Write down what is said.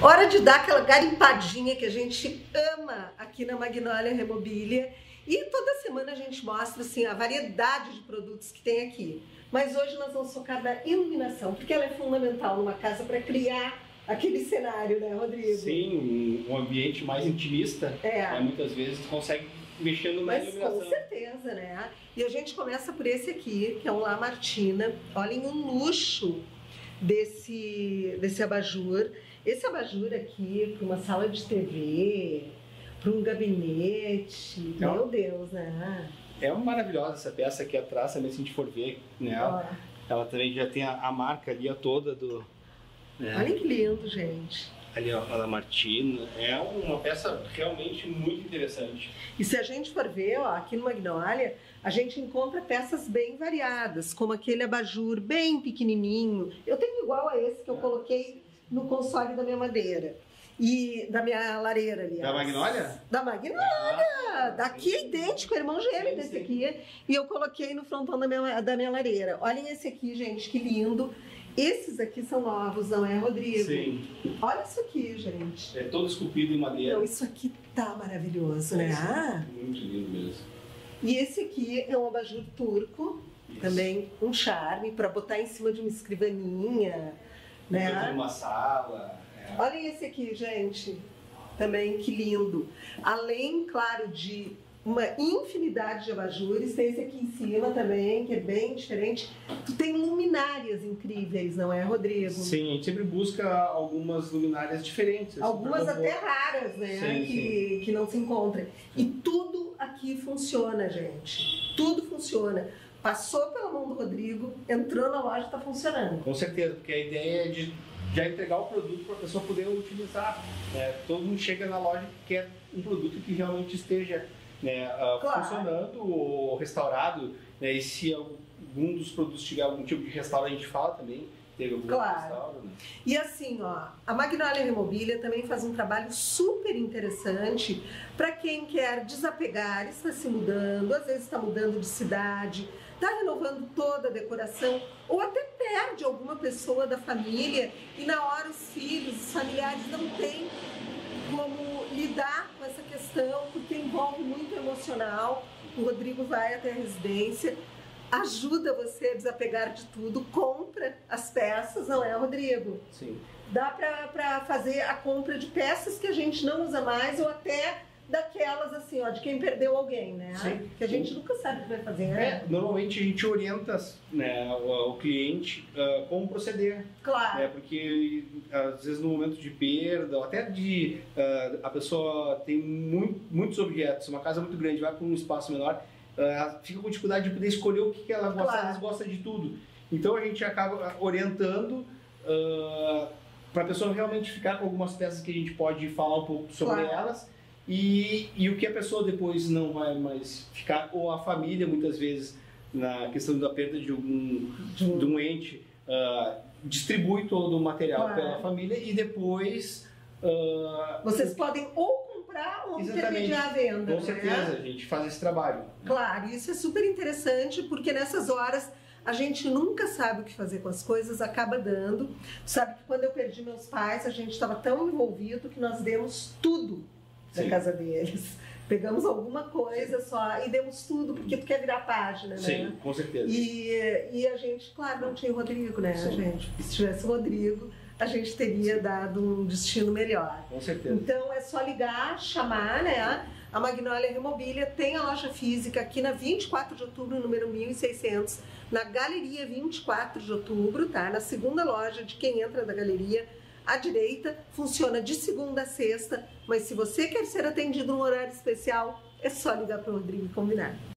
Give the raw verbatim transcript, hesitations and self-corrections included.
Hora de dar aquela garimpadinha que a gente ama aqui na Magnolia Remobilia. E toda semana a gente mostra assim, a variedade de produtos que tem aqui. Mas hoje nós vamos focar na iluminação, porque ela é fundamental numa casa para criar aquele cenário, né, Rodrigo? Sim, um ambiente mais intimista, é. Né, muitas vezes consegue mexer no Mas iluminação. com certeza, né? E a gente começa por esse aqui, que é um Lamartina. Olhem o luxo desse, desse abajur. Esse abajur aqui, para uma sala de T V, para um gabinete, Não. meu Deus, né? É uma maravilhosa essa peça aqui atrás, também se a gente for ver, né? Ela, ela também já tem a, a marca ali a toda do... Né? Olha que lindo, gente. Ali, ó, a Lamartina. É uma peça realmente muito interessante. E se a gente for ver, ó, aqui no Magnolia, a gente encontra peças bem variadas, como aquele abajur bem pequenininho. Eu tenho igual a esse que eu coloquei no console da minha madeira. E da minha lareira, aliás. Da Magnolia? Da Magnolia! Ah, daqui é idêntico, irmão gêmeo sim, desse sim. aqui. E eu coloquei no frontão da minha, da minha lareira. Olhem esse aqui, gente, que lindo. Esses aqui são novos, não é, Rodrigo? Sim. Olha isso aqui, gente. É todo esculpido em madeira. Não, isso aqui tá maravilhoso, né? Ah. Muito lindo mesmo. E esse aqui é um abajur turco, isso. Também um charme para botar em cima de uma escrivaninha, né? Uma sala. É. Olhem esse aqui, gente. Também que lindo. Além, claro, de uma infinidade de abajures, tem esse aqui em cima também, que é bem diferente. Tu tem luminárias incríveis, não é, Rodrigo? Sim, a gente sempre busca algumas luminárias diferentes. Algumas até raras, né? Sim, que, sim. que não se encontram. E tudo aqui funciona, gente. Tudo funciona. Passou pela mão do Rodrigo, entrou na loja e está funcionando. Com certeza, porque a ideia é de já entregar o produto para a pessoa poder utilizar. Né? Todo mundo chega na loja e quer um produto que realmente esteja né, uh, claro. funcionando ou restaurado. Né? E se algum dos produtos tiver algum tipo de restauro, a gente fala também. Teve algum claro. restauro, né? E assim, ó, a Magnolia Remobilia também faz um trabalho super interessante para quem quer desapegar, está se mudando, às vezes está mudando de cidade, está renovando toda a decoração, ou até perde alguma pessoa da família e na hora os filhos, os familiares não têm como lidar com essa questão, porque envolve muito emocional. O Rodrigo vai até a residência, ajuda você a desapegar de tudo, compra as peças, não é, Rodrigo? Sim. Dá para fazer a compra de peças que a gente não usa mais ou até daquelas assim, ó, de quem perdeu alguém, né? Sim. Que a gente Sim. nunca sabe o que vai fazer, né? É, normalmente a gente orienta né, o, o cliente uh, como proceder. Claro. Né, porque às vezes no momento de perda, ou até de uh, a pessoa tem muito, muitos objetos, uma casa muito grande, vai para um espaço menor, uh, fica com dificuldade de poder escolher o que, que ela gosta, claro. Ela gosta de tudo. Então a gente acaba orientando uh, para a pessoa realmente ficar com algumas peças que a gente pode falar um pouco sobre claro. elas. E, e o que a pessoa depois não vai mais ficar, ou a família muitas vezes, na questão da perda de um, de um ente, uh, distribui todo o material claro. Pela família e depois... Uh, Vocês o... podem ou comprar ou intermediar a venda. Com certeza, né? A gente faz esse trabalho. Claro, isso é super interessante porque nessas horas a gente nunca sabe o que fazer com as coisas, acaba dando. Sabe que quando eu perdi meus pais, a gente estava tão envolvido que nós demos tudo da Sim. casa deles. Pegamos alguma coisa só e demos tudo, porque tu quer virar página, né? Sim, com certeza. E, e a gente, claro, não tinha o Rodrigo, né, Sim. gente? Porque se tivesse o Rodrigo, a gente teria Sim. dado um destino melhor. Com certeza. Então é só ligar, chamar, né? A Magnolia Remobilia tem a loja física aqui na vinte e quatro de outubro, número mil e seiscentos, na Galeria vinte e quatro de outubro, tá? Na segunda loja de quem entra da galeria, à direita, funciona de segunda a sexta, mas se você quer ser atendido num horário especial, é só ligar para o Rodrigo e combinar.